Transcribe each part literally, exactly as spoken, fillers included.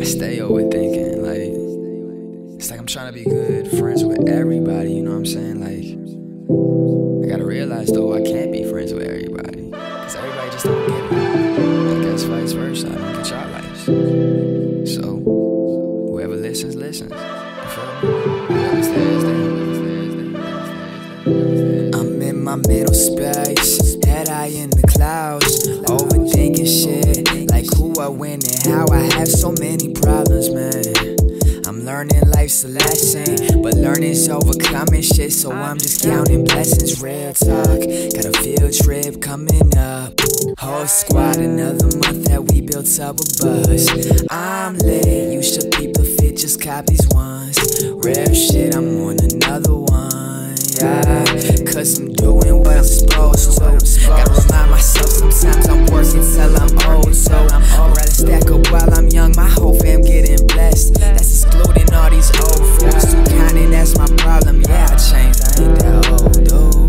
stay overthinking. Like, it's like I'm trying to be good friends with everybody, you know what I'm saying? Like, I gotta realize though, I can't be friends with everybody, cause everybody just don't get it. I guess vice versa, I don't get y'all lives. So, whoever listens, listens. You feel me? Whoever's there is there, whoever's there is there, whoever's there is there. I'm in my middle space, head high in the clouds, overthinking shit, like who I win and how I have so many problems, man. I'm learning life's a lesson, but learning's overcoming shit, so I'm just counting blessings. Real talk, got a field trip coming up, whole squad, another month that we built up a buzz. I'm lit, you should peep the fit, just cop these ones. Real shit, I'm on another one, yeah, cause I'm doing what I'm supposed to. Gotta remind myself sometimes I'm working till I'm old, so I'd rather stack up while I'm young, my whole fam getting blessed. That's excluding all these old fools, too kind and that's my problem. Yeah, I changed, I ain't that old, dude.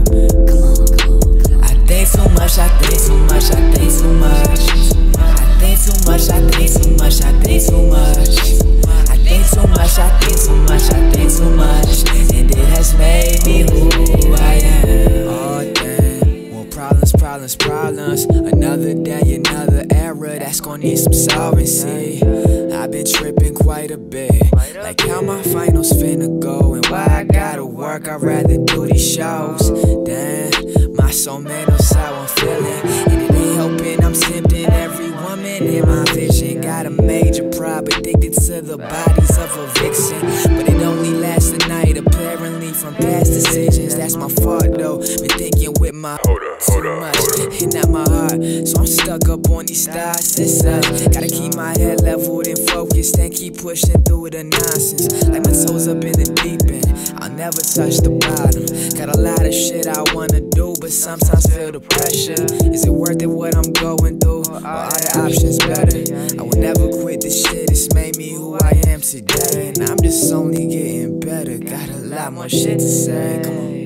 I think too much, I think too much, I think too much. I think too much, I think too much, I think too much. I think too much, I think too much, I think too much, and it has made me who I am. Oh damn, more problems, problems, problems. Another day, another era that's gonna need some solving. See, I've been tripping quite a bit, like how my finals finna go and why I gotta work. I'd rather do these shows. Damn, my soul man knows how I'm feeling, and it ain't helping. I'm tempting every woman in my vision. Got a major problem, addicted to the bodies of a vixen, but it only lasts a night, apparently from past decisions. That's my fault though, been thinking with my hold up, too hold up, much, hold up. and not my heart, so I'm stuck up on these stars. It's up, gotta keep my head leveled and focused and keep pushing through the nonsense, like my toes up in the deep end. I'll never touch the bottom. Got a lot of shit I wanna do, but sometimes feel the pressure. Is it worth it what I'm going through, or are the options better? I would never quit this shit, it's made me who I am today, and I'm just only getting better. Got a lot more shit to say, come on.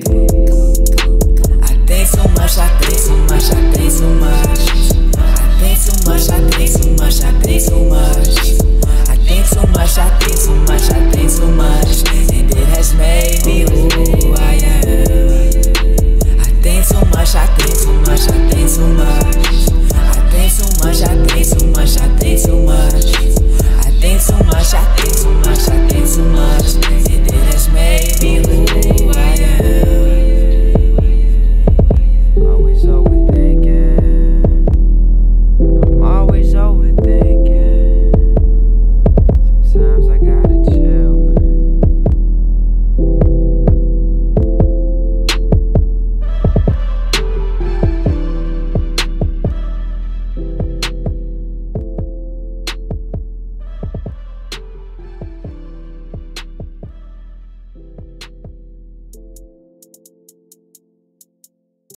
I think too much, I think too much, I think too much. I think too much, I think too much, I think too much. I think too much, I think too much, I think too much, and it has made me who I am. I think too much, I think too much, I think too much. I think too much, I think too much, I think too much. I think too much, I think too much, I think too much, and it has made me who I am.